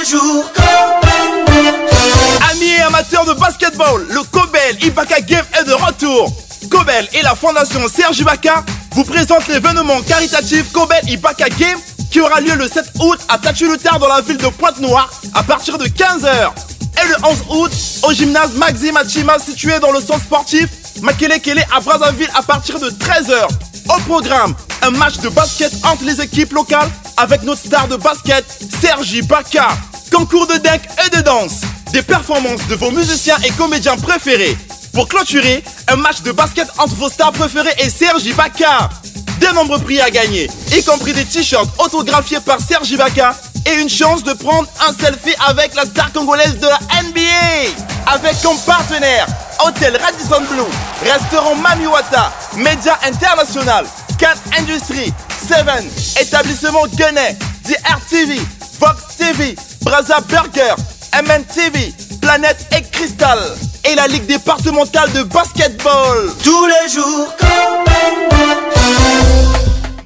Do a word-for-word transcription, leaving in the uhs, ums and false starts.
les jours. Amis et amateurs de basketball, le Kobel Ibaka Game est de retour. Kobel et la fondation Serge Ibaka vous présentent l'événement caritatif Kobel Ibaka Game qui aura lieu le sept août à Tâtu-Lutar dans la ville de Pointe-Noire à partir de quinze heures et le onze août au gymnase Maxime Achima situé dans le centre sportif Makelekele à Brazzaville à partir de treize heures. Au programme, un match de basket entre les équipes locales avec notre star de basket Serge Ibaka. Concours de dunk et de danse, des performances de vos musiciens et comédiens préférés. Pour clôturer, un match de basket entre vos stars préférées et Serge Ibaka. De nombreux prix à gagner, y compris des t-shirts autographiés par Serge Ibaka et une chance de prendre un selfie avec la star congolaise de la N B A. Avec comme partenaire Hôtel Radisson Blue, Restaurant Mamiwata, Média International, Cat Industries, Seven, Établissement Guenay, D R T V, Fox T V, Brazza Burger, M N T V, Planète et Cristal et la Ligue départementale de basketball. Tous les jours.